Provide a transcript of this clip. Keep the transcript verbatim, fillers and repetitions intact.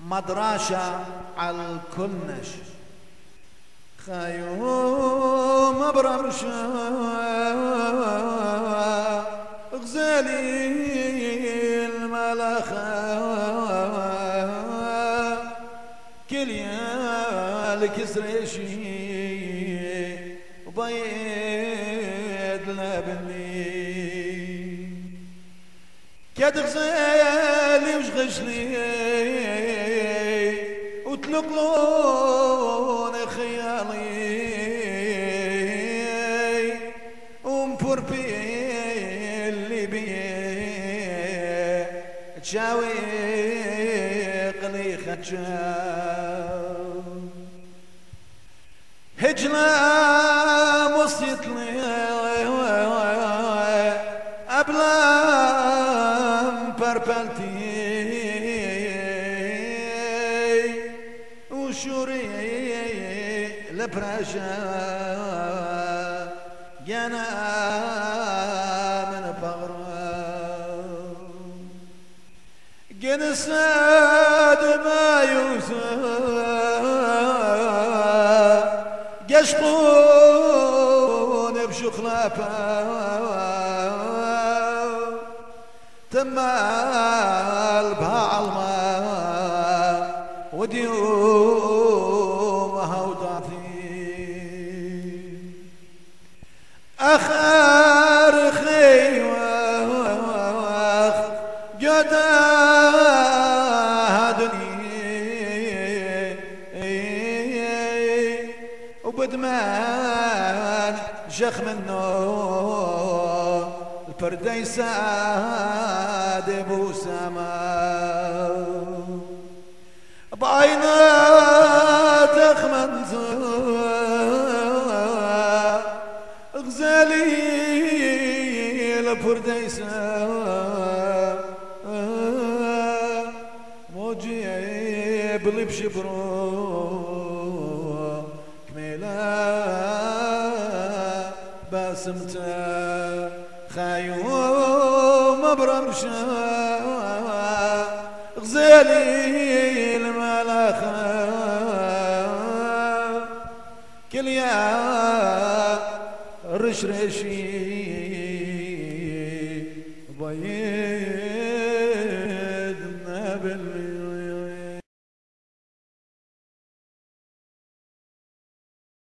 مدراشة على الكلنش خيوم برمشة غزالي الملخة كل يالك سريشي وبيض لبني كاد غزالي وشغشني وتلقلون خيالي ومبور بي اللي بيه تشاويق لي خدشاو هجلة مصيت لي أبلام بربلتي وشوري لبراشا جانا من بغرا جنساد ما يوسف يشقون بشخلافه تمال بعلمه وديومها وضعفي اخر خيوخ جداها دنيا وبدمان شخ منه الفردي ساد ابو سما بعينات خمنزه غزالي الفرديسة موجيب لي بشبرو كميلة باسمته خيوم برمشة غزالي الملخة كل يا رشرشي بيه